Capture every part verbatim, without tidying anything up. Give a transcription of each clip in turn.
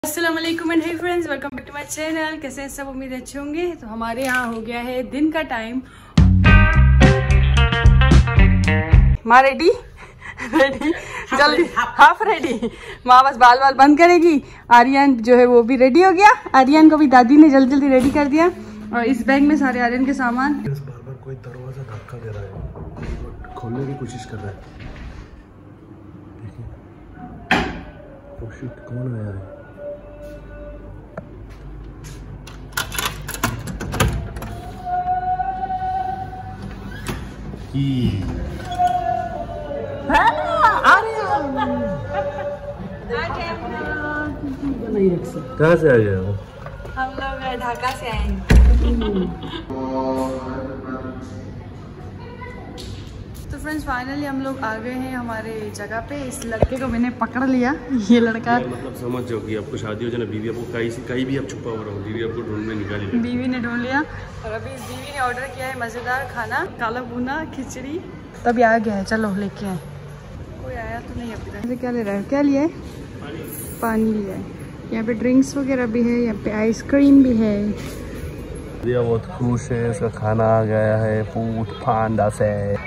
अस्सलाम वालेकुम and hey friends, welcome back to my channel. कैसे हैं सब? उम्मीद अच्छे होंगे। तो हमारे यहाँ हो गया है दिन का टाइम। माँ रेडी रेडी जल्दी हाफ रेडी। माँ बस बाल बाल बंद करेगी। आर्यन जो है वो भी रेडी हो गया। आर्यन को भी दादी ने जल्दी जल्दी रेडी कर दिया। और इस बैग में सारे आर्यन के सामान। बार बार कोई दरवाजा धक्का दे रहा है, खोलने की कोशिश कर रहा है। देखिए, ओह शिट, कौन आया है? कहाँ से आ गया वो? हम लोग ढाका से आए हैं। तो फ्रेंड्स फाइनली हम लोग आ गए हैं हमारे जगह पे। इस लड़के को मैंने पकड़ लिया। ये लड़का मतलब समझ जाओ कि आपको शादी हो जाए ना, बीवी आपको कहीं से कहीं भी आप छुपा हो रहा हो, बीवी आपको ढूंढने निकाली। बीवी ने ढूंढ लिया और अभी इस बीवी ने ऑर्डर किया है मज़ेदार खाना, काला भुना खिचड़ी। तभी आ गया है, चलो लेके आए। कोई आया तो नहीं अभी तक। क्या ले रहा है? क्या लिया है? पानी लिया है। यहाँ पे ड्रिंक्स वगैरह भी है, यहाँ पे आइसक्रीम भी है। दिया बहुत खुश है, उसका खाना आ गया है पूट फांडा से।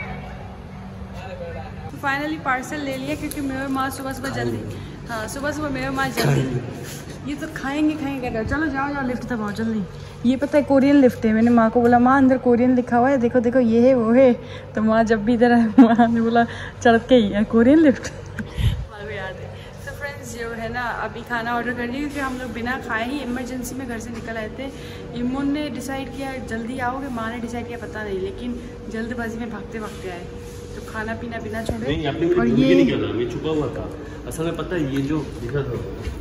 तो फाइनली पार्सल ले लिया क्योंकि मेरे माँ सुबह सुबह जल्दी हाँ सुबह सुबह मेरे माँ जल्दी ये तो खाएंगे खाएंगे कर। चलो जाओ जाओ लिफ्ट तक आओ जल्दी। ये पता है कोरियन लिफ्ट है। मैंने माँ को बोला माँ अंदर कोरियन लिखा हुआ है, देखो देखो ये है वो है। तो माँ जब भी इधर आए माँ ने बोला चढ़ के ही है कोरियन लिफ्ट। माँ को याद है। तो फ्रेंड्स जो है ना अभी खाना ऑर्डर कर लिया क्योंकि हम लोग बिना खाए ही इमरजेंसी में घर से निकल आए थे। इमोन ने डिसाइड किया जल्दी आओगे, माँ ने डिसाइड किया पता नहीं, लेकिन जल्दबाजी में भागते भागते आए। तो खाना पीना बिना छोड़े। नहीं, आपने और ये नहीं किया, मैं छुपा हुआ था। असल में पता है ये जो दिखा था,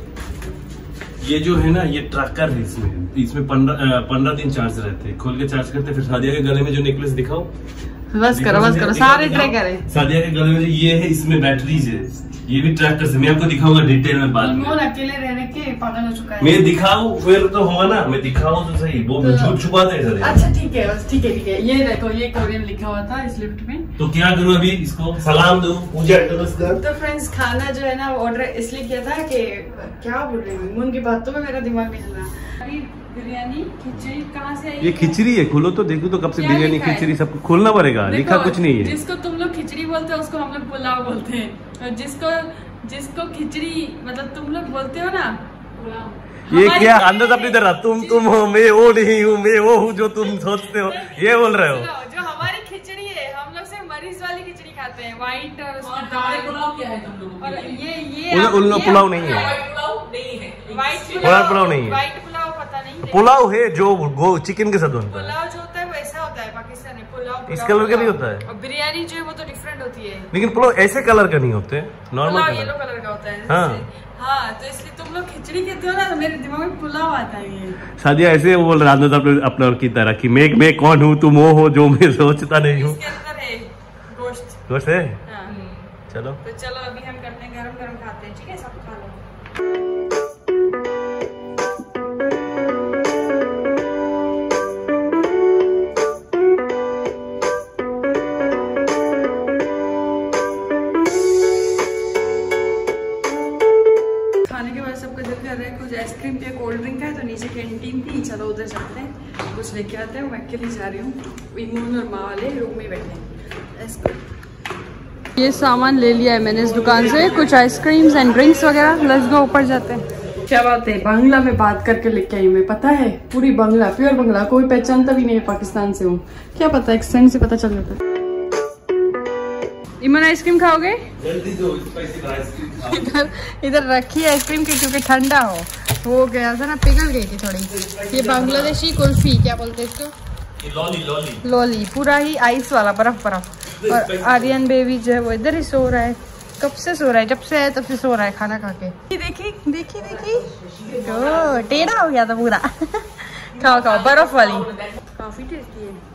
ये जो है ना ये ट्रैकर है। इसमें इसमें पंद्रह पंद्रह दिन चार्ज रहते हैं। खोल के चार्ज करते। फिर सादिया के गले में जो नेकलेस दिखाओ, बस करो बस करो, सारे ट्रैकर है। सादिया के गले में जो ये है, इसमें बैटरीज है। ये भी ट्रैकर से मैं आपको दिखाऊंगा डिटेल में बाद में। अकेले रहने के पागल हो चुका है। मैं दिखाऊं फिर तो होगा ना, मैं दिखाऊं तो सही। वो तो, झूठ छुपा दे। अच्छा ठीक है बस, ठीक है ठीक है। ये देखो ये कोरियन लिखा हुआ था इस लिफ्ट में। तो क्या करूं अभी? इसको सलाम दूं, पूजा नमस्कार। तो फ्रेंड्स खाना जो है ना ऑर्डर इसलिए किया था कि क्या बोल रही हूँ, उनकी बातों में मेरा दिमाग नहीं चल रहा। बिरयानी खिचड़ी कहाँ से आई? ये खिचड़ी है, खोलो तो देखो तो कब से बिरयानी खिचड़ी सब खोलना पड़ेगा। लिखा कुछ नहीं है। जिसको तुम लोग खिचड़ी बोलते हो उसको हम लोग पुलाव बोलते हैं, और जिसको जिसको खिचड़ी मतलब तुम लोग बोलते हो ना पुलाव। ये क्या अंदर अपनी तरह तुम तुम हो, मैं वो नहीं हूँ, मैं वो हूँ जो तुम सोचते हो, ये बोल रहे हो। जो हमारी खिचड़ी है हम लोग से मरीज वाली खिचड़ी खाते हैं, व्हाइट और उसकी दाल। पुलाव क्या है तुम लोगों का? और ये ये उन पुलाव नहीं है, व्हाइट पुलाव नहीं है। व्हाइट पुलाव पता नहीं, पुलाव है जो गो चिकन के साथ बनता है। पुलाव जो होता है वैसा होता है पाकिस्तानी पुलाव। इस कलर का नहीं होता है। और बिरयानी जो है वो तो डिफरेंट होती है। लेकिन पुलाव ऐसे कलर का नहीं होते, नॉर्मल येलो कलर का होता है। हाँ हाँ, तो इसलिए तुम लोग खिचड़ी कहते हो ना, तो मेरे दिमाग में पुलाव आता है। ये शादी ऐसे बोल रहा है अपने अपने की तरह कि मैं मैं कौन हूँ, तुम वो हो जो मैं सोचता नहीं हूँ। इसके अंदर है गोश्त। गोश्त है। हाँ। चलो तो चलो अभी हम करते हैं गरम गरम खाते हैं, ठीक है? सब खा लो। कुछ आइसक्रीम पे कोल्ड ड्रिंक है, तो नीचे कैंटीन थी, चलो उधर चलते हैं कुछ लेके आते हैं। मैं अकेले जा रही हूँ, इमोन और माँ वाले रूम में बैठे। ये सामान ले लिया है मैंने इस दुकान से, कुछ आइसक्रीम्स एंड ड्रिंक्स वगैरह। लेट्स गो, ऊपर जाते हैं। क्या बात है, बांग्ला में बात करके लेके आई मैं, पता है? पूरी बांग्ला, प्योर बांग्ला, कोई पहचानता भी नहीं है पाकिस्तान से हूँ। क्या पता, एक्सेंट से पता चल जाता है। इमन आइसक्रीम खाओगे? जल्दी दो, इधर इधर रखी आइसक्रीम की क्योंकि ठंडा हो। वो गया था ना, पिघल गई थी थोड़ी। ये बांग्लादेशी कुल्फी क्या बोलते हैं इसको? लॉली लॉली लॉली, पूरा ही आइस वाला, बर्फ बर्फ। और आर्यन बेबी जो है वो इधर ही सो रहा है। कब से सो रहा है? जब से आया तब से सो रहा है खाना खा के। देखी देखी देखी, ओ टेढ़ा हो गया था पूरा। खाओ खाओ, बर्फ वाली काफी टेस्टी है।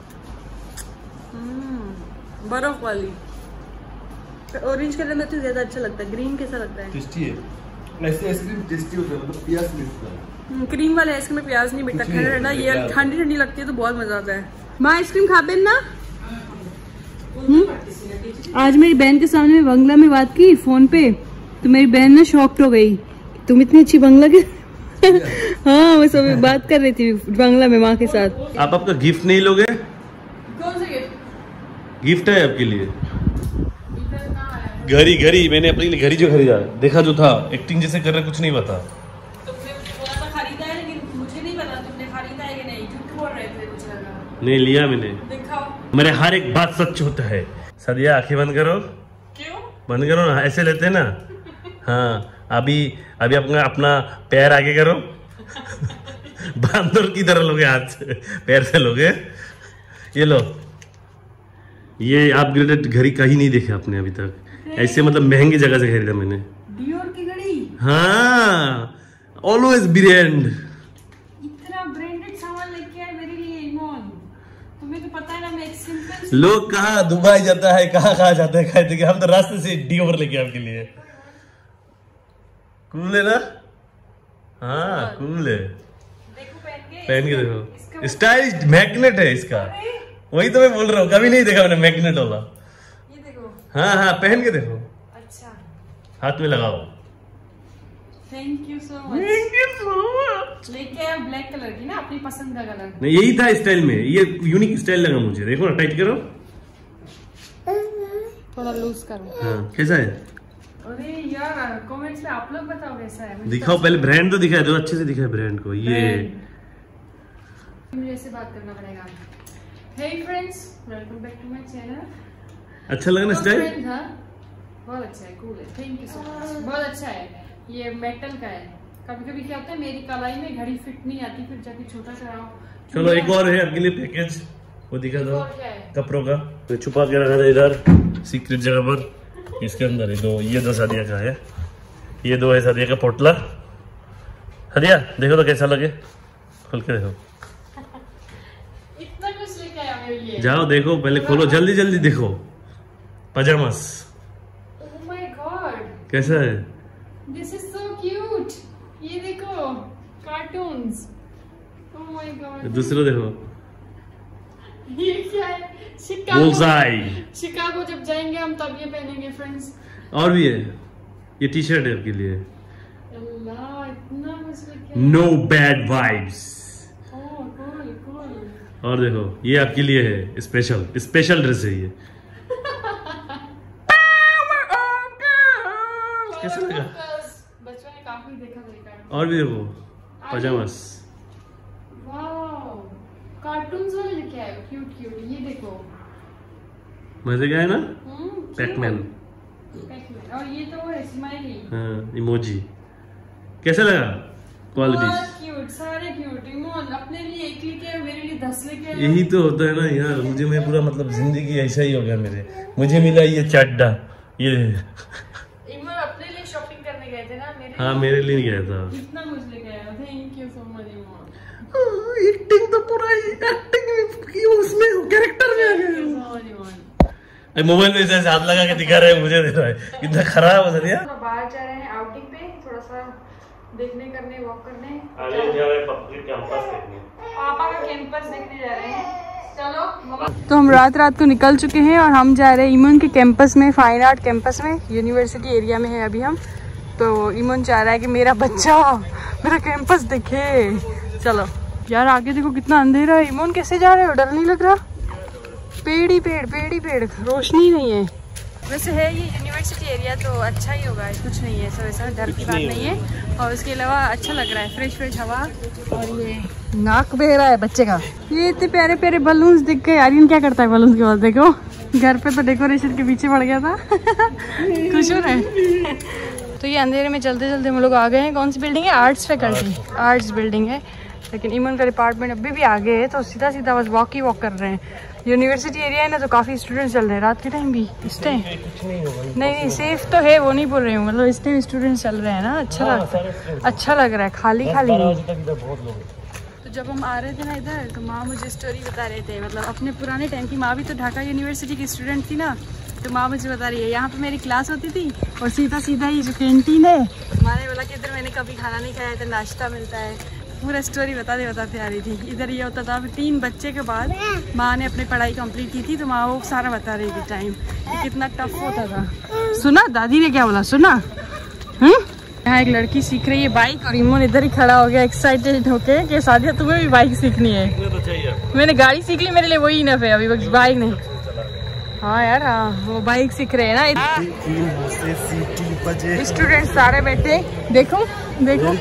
बर्फ वाली ऑरेंज कलर में तो ज्यादा अच्छा लगता है। ग्रीन कैसा लगता है? टेस्टी है। ऐसे आइसक्रीम टेस्टी होता है, मतलब प्याज नहीं मिलता है। क्रीम वाले आइसक्रीम में प्याज नहीं मिलता, ठंडा ठंडा। ये ठंडी ठंडी लगती है तो बहुत मजा आता है। माँ आइसक्रीम खा बेन ना। आज मेरी बहन के सामने में बांग्ला में बात की फोन पे, तो मेरी बहन ना शॉक्ड हो गई। तुम इतनी अच्छी बांग्ला के हाँ मैं सब बात कर रही थी बांग्ला में माँ के साथ। आप आपका गिफ्ट नहीं लोगे? कौन सा गिफ्ट? गिफ्ट है आपके लिए घड़ी। घड़ी मैंने अपने लिए घड़ी जो खरीदा, देखा जो था, एक्टिंग जैसे कर रहे, कुछ नहीं पता। खरीदा है लेकिन मुझे नहीं पता तुमने खरीदा है कि नहीं, झूठ बोल रहे थे कुछ लगा। नहीं लिया मैंने। दिखाओ। मेरे हर एक बात सच होता है। सदिया आंखें बंद करो। क्यों बंद करो ना, ऐसे लेते हैं ना। हाँ अभी अभी अपना अपना पैर आगे करो। बांदर की तरह लोगे, हाथ से पैर से लोगे। ये लो, ये अपग्रेडेड घड़ी कहीं नहीं देखे आपने अभी तक। ऐसे मतलब महंगी जगह से खरीदा मैंने। डियोर की घड़ी। हाँ ऑलवेज ब्रांड। इतना ब्रांडेड सामान लेके आए मेरे लिए ईमान। तुम्हें तो पता है ना मैं एक सिंपल। लोग कहाँ दुबई जाता है, कहाँ कहाँ जाता है खाते, हम तो रास्ते से डियोर लेके आपके लिए। कूल है ना? हाँ कूल है। देखो पहन के। पहन के देखो, स्टाइलिश मैग्नेट है इसका। वही तो मैं बोल रहा हूँ, कभी नहीं देखा मैंने मैग्नेट वाला। ये देखो। हाँ हाँ पहन के देखो। अच्छा हाथ में लगाओ। Thank you so much. Thank you so much. लेके आया ब्लैक कलर की ना, अपनी पसंद का कलर। नहीं यही था स्टाइल में, ये यूनिक स्टाइल लगा मुझे। देखो ना, टाइट करो, थोड़ा लूज करो। हाँ कैसा है? अरे यार कमेंट्स में आप लोग बताओ कैसा है। दिखाओ पहले, ब्रांड तो दिखाए दो, अच्छे से दिखाए ब्रांड को। ये मुझे ऐसे बात करना पड़ेगा। Hey friends, welcome back to my channel. अच्छा लगा ना स्टाइल? बहुत अच्छा है, कूल है, थैंक यू सो मच। बहुत अच्छा है। ये मेटल का है। कभी कभी क्या होता है मेरी कलाई में घड़ी फिट नहीं आती, फिर जाके छोटा कराओ। चलो एक और है आपके लिए पैकेज, वो दिखा दो। क्या है? कपड़ों का तो छुपा के रखा था इधर सीक्रेट जगह पर। इसके अंदर है दो, ये दो सादिया का है, ये दो है सादिया का पोटला। सादिया देखो तो कैसा लगे, खोल के देखो। इतना कुछ लेके आया मेरे लिए। जाओ देखो पहले, खोलो जल्दी जल्दी देखो। पजामास। ओह माय गॉड, कैसा है? This is so cute. ये देखो कार्टून्स। Oh my God. दूसरा देखो, ये क्या है? शिकागो। बुल्सआई। शिकागो जब जाएंगे हम तब ये पहनेंगे फ्रेंड्स। और भी है, ये टी शर्ट है आपके लिए। अल्लाह इतना कुछ लेके। No bad vibes. Oh cool cool. और देखो ये आपके लिए है, स्पेशल स्पेशल ड्रेस है ये। कैसा लगा? बचपन में काफी देखा था। और भी देखो पजामास। वाओ, कार्टून्स वाले लेके आए, क्यूट क्यूट। ये देखो मजे का है ना? हम्म, पैकमैन। पैकमैन। और ये तो है स्माइली। हाँ इमोजी। कैसा लगा क्वालिटी? क्यूट, सारे क्यूट। इमोन अपने लिए एक लेके आए, मेरे लिए दस लेके आए। यही तो होता है ना यार, मुझे मैं पूरा मतलब जिंदगी ऐसा ही हो गया मेरे। मुझे मिला ये चड्डा, ये इमोन अपने लिए शॉपिंग करने गए थे ना, मेरे हाँ मेरे लिए नहीं गया था। इतना कुछ लेके आया। Thank you so much Imon. Acting तो पूरा एक्टिंग उसमें कैरेक्टर में आ गया। मोबाइल में ऐसे हाथ लगा के दिखा रहे हैं, मुझे दे रहा है, कितना खराब हो गया। बाहर जा रहे हैं आउटिंग पे, थोड़ा सा देखने करने, वॉक करने। आगे जा रहे हैं पापा के कैंपस देखने। पापा का कैंपस देखने जा रहे हैं। चलो। तो हम रात रात को निकल चुके हैं और हम जा रहे हैं इमन के कैंपस में, फाइन आर्ट कैंपस में, यूनिवर्सिटी एरिया में है अभी हम। तो इमन चाह रहा है कि मेरा बच्चा मेरा कैंपस देखे। चलो यार आगे देखो कितना अंधेरा है। इमन कैसे जा रहे हो, डर नहीं लग रहा? पेड़ ही पेड़, पेड़ ही पेड़, रोशनी नहीं है। वैसे है ये यूनिवर्सिटी एरिया तो अच्छा ही होगा, कुछ नहीं है, सब ऐसा डर की बात नहीं है। और उसके अलावा अच्छा लग रहा है, फ्रेश फ्रेश हवा। और ये नाक बह रहा है बच्चे का। ये इतने प्यारे प्यारे बलून्स दिख गए। आर्यन क्या करता है बलून्स के बाद? देखो घर पे तो डेकोरेशन के पीछे पड़ गया था। खुश हो रहे। तो ये अंधेरे में चलते चलते हम लोग आ गए हैं। कौन सी बिल्डिंग है? आर्ट्स फैकल्टी, आर्ट्स बिल्डिंग है। लेकिन इमन का डिपार्टमेंट अभी भी आगे है, तो सीधा सीधा बस वॉक ही वॉक कर रहे हैं। यूनिवर्सिटी एरिया है ना, तो काफी स्टूडेंट्स चल रहे हैं रात के टाइम भी। इस टाइम नहीं नहीं सेफ तो है, वो नहीं बोल रही हूँ, मतलब इस टाइम स्टूडेंट्स चल रहे हैं ना। अच्छा लगता है, अच्छा लग रहा है, खाली खाली नहीं। तो जब हम आ रहे थे ना इधर, तो माँ मुझे स्टोरी बता रहे थे, मतलब अपने पुराने टाइम की। माँ भी तो ढाका यूनिवर्सिटी की स्टूडेंट थी ना, तो माँ मुझे बता रही है यहाँ पे मेरी क्लास होती थी और सीधा सीधा ये जो कैंटीन है, माँ ने बोला कि इधर मैंने कभी खाना नहीं खाया, इधर नाश्ता मिलता है। पूरा स्टोरी बताते बताते आ रही थी। इधर ये होता था, फिर तीन बच्चे के बाद माँ ने अपनी पढ़ाई कंप्लीट की थी, तो माँ वो सारा बता रही थी टाइम कितना टफ होता था। सुना दादी ने क्या बोला? सुना? हम्म यहाँ एक लड़की सीख रही है बाइक और इमोन इधर ही खड़ा हो गया एक्साइटेड होके कि सादिया तुम्हें भी बाइक सीखनी है। तो चाहिए। मैंने गाड़ी सीख ली, मेरे लिए वही इनफ है अभी, बस बाइक नहीं। हाँ यार, हाँ वो बाइक सीख रहे हैं ना। स्टूडेंट सारे बैठे, देखो देखो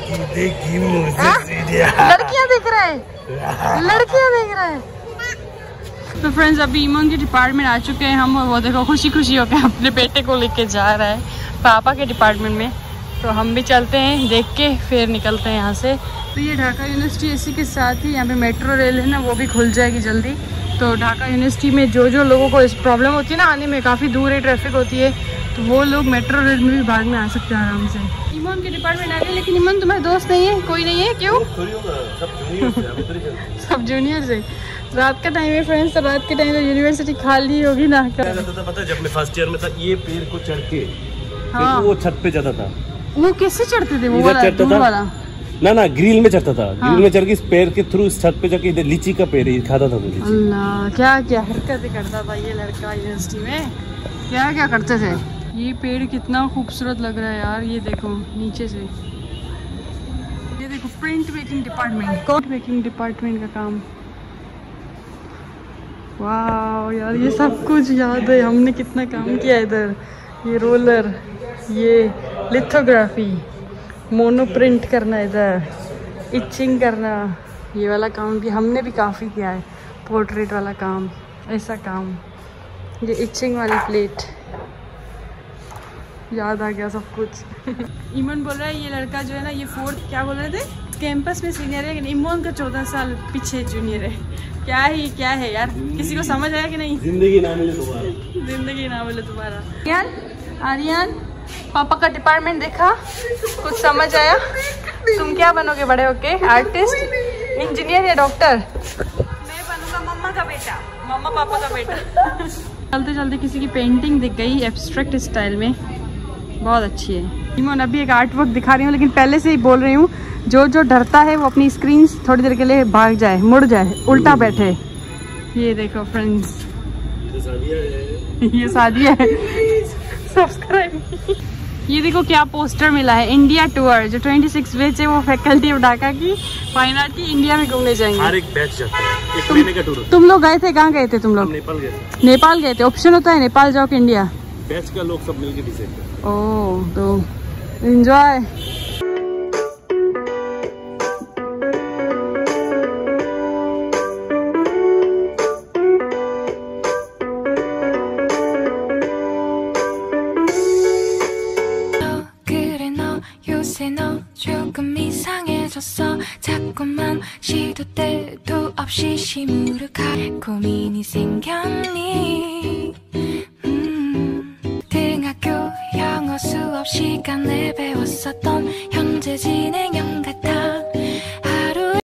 लड़कियाँ देख रहे हैं, लड़कियाँ देख रहे हैं। तो फ्रेंड्स अभी इमोन के डिपार्टमेंट आ चुके हैं हम, और वो देखो खुशी खुशी होकर अपने बेटे को लेके जा रहा है पापा के डिपार्टमेंट में। तो हम भी चलते हैं, देख के फिर निकलते हैं यहाँ से। तो ये ढाका यूनिवर्सिटी इसी के साथ ही यहाँ पे मेट्रो रेल है ना, वो भी खुल जाएगी जल्दी। तो ढाका यूनिवर्सिटी में जो जो लोगों को इस प्रॉब्लम होती है ना आने में, काफ़ी दूर है, ट्रैफिक होती है, तो वो लोग मेट्रो रेल में भी बाद में आ सकते हैं आराम से। इमोन के डिपार्टमेंट आ गए, लेकिन इमोन तुम्हारे दोस्त नहीं है, कोई नहीं है, क्यों? सब जूनियर से। रात का टाइम है फ्रेंड्स, तो रात के टाइम तो यूनिवर्सिटी खाली होगी ना। क्या करता था पता है, जब मैं फर्स्ट ईयर में था, ये पेड़ को चढ़ के हाँ। वो छत पे जाता था। वो कैसे चढ़ते थे? वो वाला दूर वाला? ना ना ग्रिल में चढ़ता था। हाँ। ग्रिल में चढ़ के इस पेड़ के थ्रू इस छत पे जाके इधर लीची का पेड़ है, खाता था वो लीची। अल्लाह, क्या क्या हरकतें करता था ये लड़का यूनिवर्सिटी में, क्या क्या करते थे। ये पेड़ कितना खूबसूरत लग रहा है यार, ये देखो नीचे से, ये देखो print making department, coat making department का काम। वाह यार, ये सब कुछ याद है, हमने कितना काम किया इधर। ये रोलर, ये लिथोग्राफी, मोनो प्रिंट करना, इधर इचिंग करना, ये वाला काम भी हमने भी काफ़ी किया है। पोर्ट्रेट वाला काम, ऐसा काम, ये इचिंग वाली प्लेट, याद आ गया सब कुछ। इमन बोल रहा है ये लड़का जो है ना, ये फोर्थ क्या बोल रहे थे, कैंपस में सीनियर है, लेकिन इमन का चौदह साल पीछे जूनियर है। क्या ही क्या है यार, किसी को समझ आया कि नहीं? जिंदगी ना मिले तुम्हारा, जिंदगी ना मिले तुम्हारा। यार आर्यन, पापा का डिपार्टमेंट देखा, कुछ समझ आया? तुम क्या बनोगे बड़े होके? आर्टिस्ट, इंजीनियर या डॉक्टर? मैं बनूंगा मम्मा का बेटा, मम्मा पापा का बेटा। चलते चलते किसी की पेंटिंग दिख गई एब्स्ट्रैक्ट स्टाइल में, बहुत अच्छी है। इमोन अभी एक आर्ट वर्क दिखा रही हूँ, लेकिन पहले से ही बोल रही हूँ, जो जो डरता है वो अपनी स्क्रीन थोड़ी देर के लिए भाग जाए, मुड़ जाए, उल्टा बैठे। ये देखो फ्रेंड्स, ये सादिया है। सब्सक्राइब। ये देखो क्या पोस्टर मिला है, इंडिया टूर, जो छब्बीस बैच है वो फैकल्टी ऑफ ढाका की फाइन आर्ट की इंडिया में घूमने जाएंगे। हर एक बैच जाता है, एक महीने का टूर। तुम लोग गए थे? कहाँ गए थे तुम लोग? नेपाल गए थे। नेपाल गए थे? ऑप्शन होता है नेपाल जाओ कि इंडिया? बैच का लोग सब मिलके डिसाइड करते हैं। ओह, तो एंजॉय। 자꾸만 시도 때도 없이 시무룩하게 고민이 생겼니. 음, 등학교 영어 수업 시간에 배웠었던 현재 진행형 같은